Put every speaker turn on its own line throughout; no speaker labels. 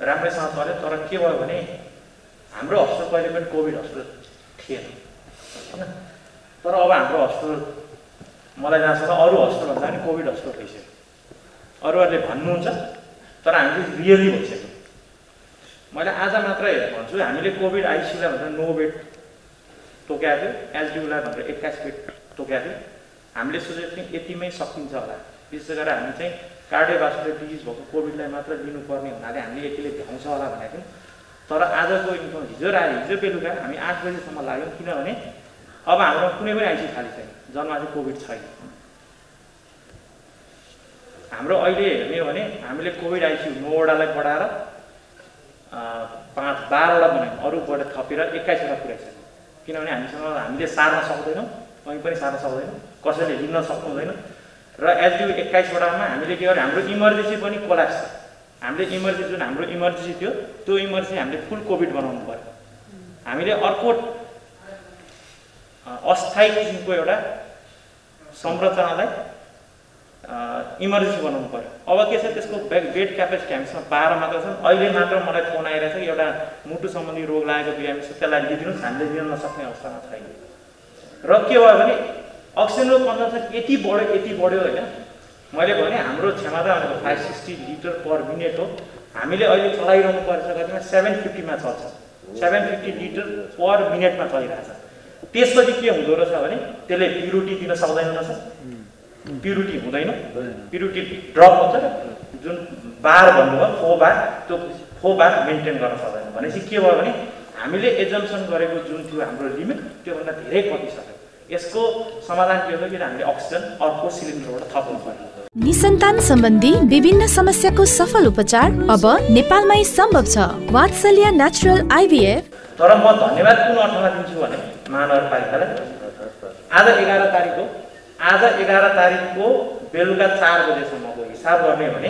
राम्रैसँग चल्यो। तर के भयो भने हाम्रो हस्पिटल कहिले पनि कोभिड हस्पिटल थिएन हैन। तर अब हाम्रो हस्पिटल मलाई जहाँसम्म अरू हस्पिटल भन्दा पनि कोभिड हस्पिटल भइसक्यो। अरूहरूले भन्नुहुन्छ तर हामीले रियली भइसक्यो। मैले आज मात्रै भन्छु हामीले कोभिड आइसियूलाई भनेर 9 बेड तोकेको थियो, एसडियूलाई भनेर 21 बेड तोकेको थियो। हामीले सोचेको थियौँ यतिमै सकिन्छ होला। विशेष गरेर हामी चाहिँ कार्डियोभास्कुलर डिजिज भएको कोभिडलाई मात्र लिनुपर्ने हुनाले हामीले यतिले भ्याउँछ होला भनेको थियौँ। तर आजको इन्फर्म हिजो बेलुका हामी 8 बजेसम्म लाग्यौँ, किनभने अब हाम्रो कुनै पनि आइसियू खाली छैन, जसमा चाहिँ कोभिड छैन। हाम्रो अहिले हेर्ने हो भने हामीले कोभिड आइसियू 9 वटालाई बढाएर 12 वटा बनायौँ, अरूबाट थपेर 21 वटा पुऱ्याइसक्यौँ। किनभने हामीले सार्न सक्दैनौँ, कहीँ पनि सार्न सक्दैनौँ, कसैले लिन सक्नु हुँदैन। र एसडियू 21 वटामा हामीले के गर्यो, हाम्रो इमर्जेन्सी पनि कोल्याप्स छ। हामीले इमर्जेन्सी जुन हाम्रो इमर्जेन्सी थियो त्यो इमर्जेन्सी हामीले फुल कोभिड बनाउनु पर्यो। हामीले अर्को अस्थायी किसिमको एउटा संरचनालाई इमर्जेन्सी बनाउनु पर्यो। अब के छ, त्यसको बेड क्यापेसिटी हामीसँग 12 मात्र छन्। अहिले मात्र मलाई फोन आइरहेछ कि एउटा मुटु सम्बन्धी रोग लागेको बिरामी छ, त्यसलाई लिदिनुहोस्, हामीले दिन नसक्ने अवस्थामा छैन। र के भयो भने अक्सिजनको कन्जम्सन यति बढ्यो होइन। मैले भने हाम्रो क्षमता भनेको 560 लिटर पर मिनट हो। हामीले अहिले चलाइरहनु पर्छ कतिमा 750 चल्छ, 750 लिटर पर मिनटमा चलिरहेछ। त्यसपछि के हुँदो रहेछ भने त्यसले प्युरिटी दिन सक्दैन रहेछ, प्युरिटी हुँदैन, प्युरिटी ड्रप हुन्छ। जुन बार भन्नुभयो फो बार, त्यो फो बार मेन्टेन गर्न सक्दैन। भनेपछि के भयो भने हामीले एजम्सन गरेको जुन थियो हाम्रो लिमिट त्योभन्दा धेरै कटिसक्यो। यसको समाधान के हो कि हामीले अक्सिजन अर्को सिलिन्डरबाट थप्नु पर्यो।
निसन्तान सम्बन्धी विभिन्न समस्याको सफल उपचार अब नेपालमै सम्भव छ। वात्सल्य नेचुरल आइभीएफ।
तर म धन्यवाद कुन अर्थमा दिन्छु भने महानगरपालिकालाई आज 11 तारिकको बेलुका 4 बजेसम्मको हिसाब गर्ने भने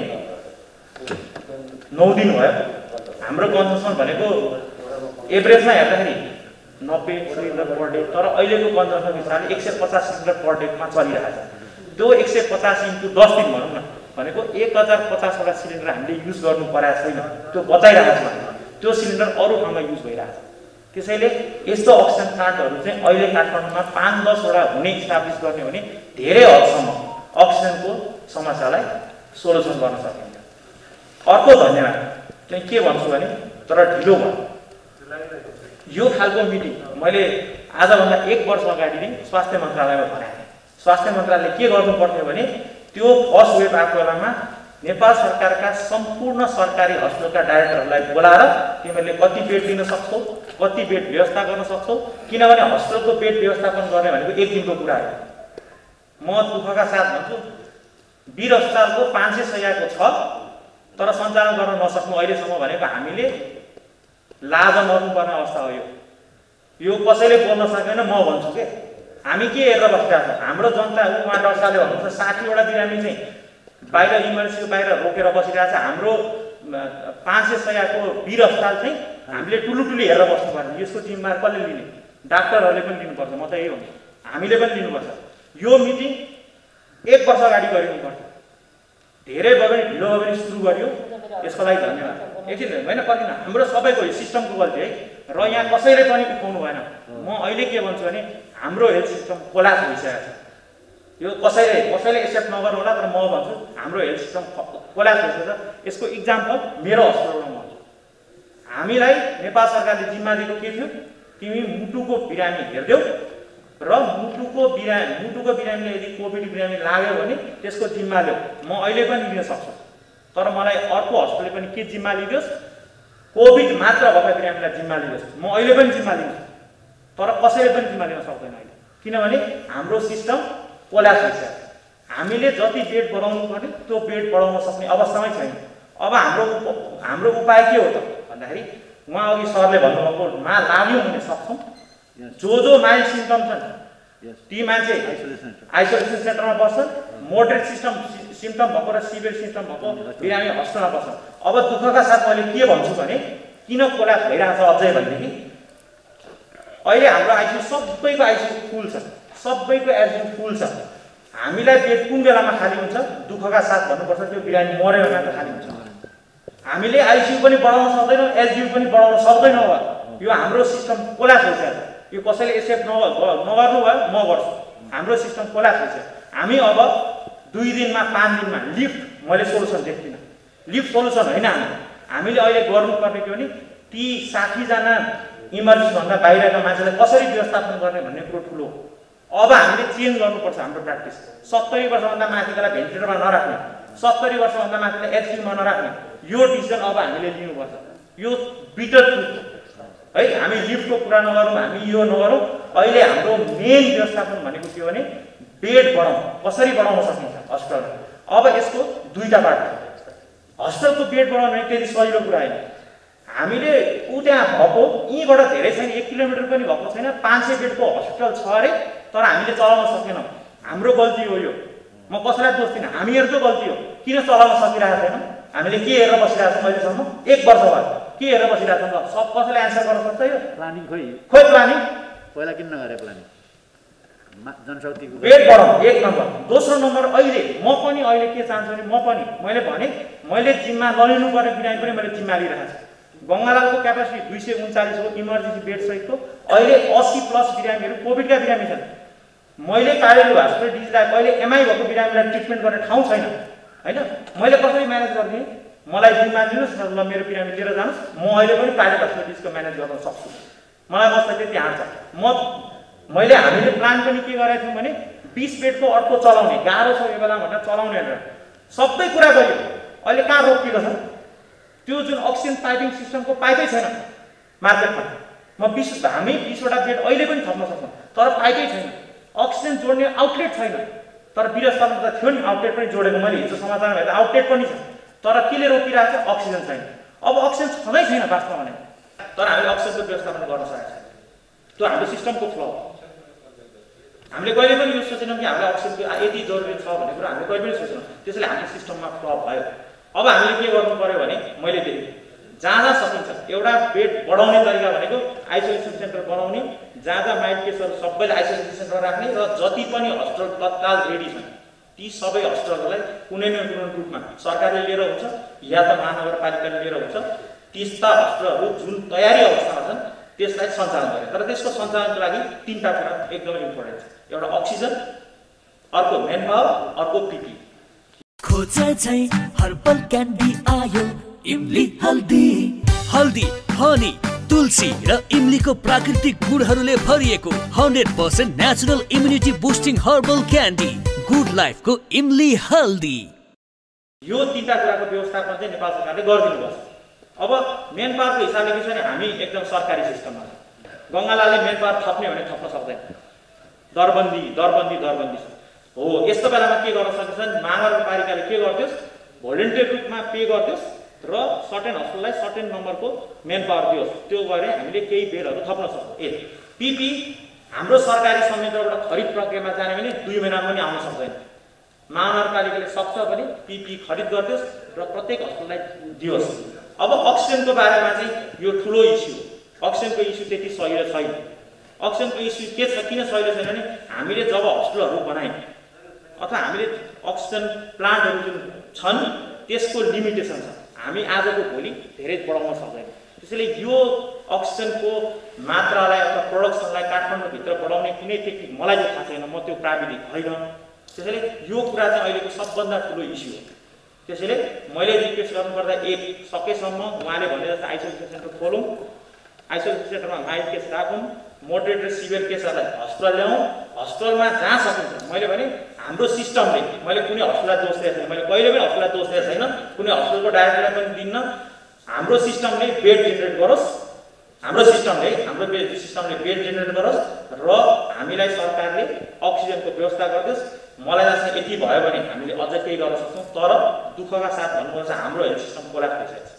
9 दिन भयो। हाम्रो कन्जम्सन भनेको एभरेजमा हेर्दाखेरि 90 सिलिन्डर पर डे, तर अहिलेको कन्जम्सन हिसाबले 150 सिलिन्डर पर डेमा चलिरहेछ। त्यो 150 × 10 दिन भनौँ न भनेको 1050 वटा सिलिन्डर हामीले युज गर्नु परेको छैन, त्यो बचाइरहेको छ। त्यो सिलिन्डर अरू ठाउँमा युज भइरहेछ। त्यसैले यस्तो अक्सिजन प्लान्टहरू चाहिँ अहिले काठमाडौँमा 5-10 वटा हुने इस्टाब्लिस गर्ने हो भने धेरै हदसम्म अक्सिजनको समस्यालाई सोल्युसन गर्न सकिन्छ। अर्को धन्यवाद चाहिँ के भन्छु भने तर ढिलो भयो यो खालको मिटिङ मैले आजभन्दा 1 वर्ष अगाडि नै स्वास्थ्य मन्त्रालयमा भनेको थिएँ। स्वास्थ्य मन्त्रालयले के गर्नुपर्थ्यो भने त्यो फर्स्ट वेभ आएको बेलामा नेपाल सरकारका सम्पूर्ण सरकारी हस्पिटलका डाइरेक्टरहरूलाई बोलाएर तिमीहरूले कति बेड दिन सक्छौ, कति बेड व्यवस्था गर्न सक्छौ। किनभने हस्पिटलको बेड व्यवस्थापन गर्ने भनेको 1 दिनको कुरा हो। म दुःखका साथ भन्छु वीर अस्पतालको 500 शय्याको छ, तर सञ्चालन गर्न नसक्नु अहिलेसम्म भनेको हामीले लाज मर्नुपर्ने अवस्था हो। यो कसैले बोल्न सकेन। म भन्छु के हामी के हेरेर बसिरहेको छ, हाम्रो जनता उहाँ डक्टरले भन्नुहुन्छ 60 वटा बिरामी चाहिँ बाहिर इमर्जेन्सीको बाहिर रोकेर बसिरहेको छ। हाम्रो 500 शय्याको वीर अस्पताल चाहिँ हामीले टुलुटुली हेरेर बस्नुपर्छ। यसको जिम्मेवार कसले लिने? डाक्टरहरूले पनि लिनुपर्छ। म त यही भन्छु, हामीले पनि लिनुपर्छ। यो मिटिङ 1 वर्ष अगाडि गरिनुपर्छ। धेरै भयो भने ढिलो भयो भने सुरु गरियो, यसको लागि धन्यवाद। एकछिन होइन कति हाम्रो सबैको सिस्टमको गल्ती है, र यहाँ कसैले पनि उठाउनु भएन। म अहिले के भन्छु भने हाम्रो हेल्थ सिस्टम कोल्याप्स भइसकेको छ। यो कसैले एक्सेप्ट नगर्नु होला, तर म भन्छु हाम्रो हेल्थ सिस्टम कोल्याप्स भइसकेको छ। यसको इक्जाम्पल मेरो हस्पिटलमा म भन्छु। हामीलाई नेपाल सरकारले जिम्मा दिएको के थियो, तिमी मुटुको बिरामी हेर्देऊ र मुटुको बिरामीले यदि कोभिड बिरामी लाग्यो भने त्यसको जिम्मा ल्याऊ। म अहिले पनि लिन सक्छु, तर मलाई अर्को हस्पिटलले पनि के जिम्मा लिदियोस्, कोभिड मात्र भएका बिरामीलाई जिम्मा लिदियोस्। म अहिले पनि जिम्मा लिन्छु, तर कसैले पनि जिम्मा लिन सक्दैन अहिले, किनभने हाम्रो सिस्टम कोल्याप्स भइसक्यो। हामीले जति बेड बढाउनु पर्ने त्यो बेड बढाउन सक्ने अवस्थामै छैन। अब हाम्रो उपाय के हो त भन्दाखेरि उहाँ अघि सरले भन्नुभएको लाग्यो भने सक्छौँ। जो माइल्ड सिम्पटम छन् ती मान्छे आइसोलेसन सेन्टरमा बस्छन्। मोडरेट सिम्पटम भएको र सिभियर सिम्पटम भएको बिरामी हस्पिटलमा बस्छन्। अब दुःखका साथ मैले के भन्छु भने किन कोल्याप्स भइरहेको छ अझै भनेदेखि अहिले हाम्रो आइसियू सबैको आइसियू फुल छ, सबैको एसडियू फुल छ। हामीलाई बेड कुन बेलामा खाली हुन्छ दुःखका साथ भन्नुपर्छ, त्यो बिरामी मरेर मात्र खाली हुन्छ। हामीले आइसियु पनि बढाउन सक्दैनौँ, एसडियु पनि बढाउन सक्दैनौँ। अब यो हाम्रो सिस्टम कोल्याप्स भइसक्यो। यो कसैले एक्सेप्ट नगर्नु भयो, म गर्छु। हाम्रो सिस्टम कोल्याप्स भइसक्यो। हामी अब 2 दिनमा 5 दिनमा लिफ्ट मैले सोलुसन देख्दिनँ। लिफ्ट सोलुसन होइन। हामीले अहिले गर्नुपर्ने के भने ती 60 जना इमर्जेन्सीभन्दा बाहिरका मान्छेलाई कसरी व्यवस्थापन गर्ने भन्ने कुरो ठुलो हो। अब हामीले चेन्ज गर्नुपर्छ हाम्रो प्र्याक्टिस। 70 वर्षभन्दा माथिकालाई भेन्टिलेटरमा नराख्ने, 70 वर्षभन्दा माथिलाई एचक्यूमा नराख्ने, यो डिसिजन अब हामीले लिनुपर्छ। यो बिटर ट्रुथ है। हामी लिफ्टको कुरा नगरौँ, हामी यो नगरौँ। अहिले हाम्रो मेन व्यवस्थापन भनेको के हो भने बेड बढाउँ, कसरी बढाउन सकिन्छ हस्पिटल। अब यसको दुईटा बाटो। हस्पिटलको बेड बढाउनु त्यति सजिलो कुरा होइन। हामीले त्यहाँ भएको यहीँबाट धेरै छैन, 1 किलोमिटर पनि भएको छैन, 500 बेडको हस्पिटल छ अरे, तर हामीले चलाउन सकेनौँ। हाम्रो गल्ती हो यो। म कसैलाई दोष दिन्न, हामीहरूको गल्ती हो। किन चलाउन सकिरहेको छैनौँ? हामीले के हेरेर बसिरहेको छौँ अहिलेसम्म? 1 वर्ष भयो के हेरेर बसिरहेको छौँ? सब कसैले एन्सर गर्न सक्छ? यो
प्लानिङ खोइ
प्लानिङ
पहिला किन नगरे? प्लानिङ जनशक्तिको
बेड बढाउँ 1 नम्बर। दोस्रो नम्बर अहिले म पनि अहिले के चाहन्छु भने मैले भने मैले जिम्मा नलिनु पर्ने बिरामी पनि मैले जिम्मा लिइरहेको छु। गङ्गालालको क्यापासिटी 239 हो इमर्जेन्सी बेड सहितको। अहिले 80+ बिरामीहरू कोभिडका बिरामी छन्। मैले कालेलु हस्पिटल डिजलाई अहिले एमआई भएको बिरामीलाई ट्रिटमेन्ट गर्ने ठाउँ छैन होइन। मैले कसरी म्यानेज गरिदिएँ? मलाई जिम्मा दिनुहोस् न, ल मेरो बिरामी लिएर जानुहोस्, म अहिले पनि प्राइभेट हस्पिटल डिजको म्यानेज गर्न सक्छु। मलाई बस्दा त्यति आँट छ। मैले हामीले प्लान पनि के गरेका थियौँ भने 20 बेडको अर्को चलाउने, गाह्रो छ यो बेला भनेर चलाउने भनेर सबै कुरा गरियो। अहिले कहाँ रोकिएको छ? त्यो जुन अक्सिजन पाइपिङ सिस्टमको पाइपै छैन मार्केटमा। हामी 20वटा बेड अहिले पनि थप्न सक्छौँ, तर पाइपै छैन। अक्सिजन जोड्ने आउटलेट छैन। तर वीरस्थलमा त थियो नि आउटलेट पनि जोडेको, मैले हिजो समाचारमा हेर्दा आउटलेट पनि छ। तर केले रोकिरहेको छ? अक्सिजन छैन। अब अक्सिजन छँदै छैन वास्तवमा भने, तर हामीले अक्सिजनको व्यवस्थापन गर्न सकेका छैन। त्यो हाम्रो सिस्टमको फ्ल हो। हामीले कहिले पनि यो सोचेनौँ कि हामीले अक्सिजनको यति जरुरी छ भन्ने कुरा हामीले कहिले पनि सोचेनौँ। त्यसैले हाम्रो सिस्टममा फ्ल भयो। अब हामीले के गर्नु पर्यो भने मैले देखेँ जहाँ सकिन्छ एउटा बेड बढाउने तरिका भनेको आइसोलेसन सेन्टर बनाउने, जहाँ माइल्ड केसहरू सबैले आइसोलेसन सेन्टर राख्ने, र जति पनि हस्पिटल तत्काल रेडी छन् ती सबै हस्पिटलहरूलाई कुनै न कुनै रूपमा सरकारले लिएर हुन्छ या त महानगरपालिकाले लिएर हुन्छ, त्यस्ता हस्पिटलहरू जुन तयारी अवस्थामा छन् त्यसलाई सञ्चालन गर्ने। तर त्यसको सञ्चालनको लागि 3टा कुरा एकदमै इम्पोर्टेन्ट छ। एउटा अक्सिजन, अर्को मेन पावर, अर्को पिपी।
खोजे चाहिँ हर्बल क्यान्डी आयो इमली हल्दी। हल्दी, हनी, तुलसी र इमलीको प्राकृतिक गुणहरूले भरिएको 100% natural immunity boosting herbal candy good लाइफको इमली हल्दी।
यो 3टा कुराको व्यवस्थापन चाहिँ नेपाल सरकारले गरिदिनुपर्छ। अब मेन पावरको हिसाबले के छ भने हामी एकदम सरकारी सिस्टममा छ। गङ्गालालले मेन पावर थप्ने भने थप्न सक्दैन। दरबन्दी छ हो। यस्तो बेलामा के गर्न सकिन्छ? महानगरपालिकाले के गरिदियोस्, भोलिन्टियर रूपमा पे गरिदियोस् र सर्टेन हस्पिटललाई सर्टेन नम्बरको मेन पावर दियोस्। त्यो गरे हामीले केही बेडहरू थप्न सक्छौँ। पिपी हाम्रो सरकारी संयन्त्रबाट खरिद प्रक्रियामा जाने भने 2 महिनामा पनि आउन सक्दैन। महानगरपालिकाले सक्छ भने पिपी खरिद गरिदियोस् र प्रत्येक हस्पिटललाई दियोस्। अब अक्सिजनको बारेमा चाहिँ यो ठुलो इस्यु हो। अक्सिजनको इस्यु त्यति सहिलो छैन। अक्सिजनको इस्यु के छ, किन सहिलो छैन भने हामीले जब हस्पिटलहरू बनायौँ अथवा हामीले अक्सिजन प्लान्टहरू जुन छन् त्यसको लिमिटेसन छ। हामी आजको भोलि धेरै बढाउन सक्दैनौँ। त्यसैले यो अक्सिजनको मात्रालाई अथवा प्रोडक्सनलाई काठमाडौँभित्र बढाउने कुनै टेक्निक मलाई चाहिँ थाहा छैन, म त्यो प्राविधिक होइन। त्यसैले यो कुरा चाहिँ अहिलेको सबभन्दा ठुलो इस्यु हो। त्यसैले मैले रिक्वेस्ट गर्नुपर्दा सकेसम्म उहाँले भने जस्तो आइसोलेसन सेन्टर खोलौँ, आइसोलेसन सेन्टरमा माइल्ड केस राखौँ, मोडरेट र सिभियर केसहरूलाई हस्पिटल ल्याउँ। हस्पिटलमा जहाँ सकिन्छ मैले भने हाम्रो सिस्टमले, मैले कुनै हस्पिटललाई दोष दिएको छैन, मैले कहिले पनि हस्पिटललाई दोष दिएको छैन, कुनै हस्पिटलको डाइरेक्टरलाई पनि दिन्न। हाम्रो सिस्टमले बेड जेनेरेट गरोस्, हाम्रो सिस्टमले बेड जेनेरेट गरोस् र हामीलाई सरकारले अक्सिजनको व्यवस्था गरिदियोस्। मलाई लाग्छ यति भयो भने हामीले अझ केही गर्न सक्छौँ। तर दुःखका साथ भन्नुपर्छ हाम्रो हेल्थ सिस्टम कोल्याप्स भइसकेको छ।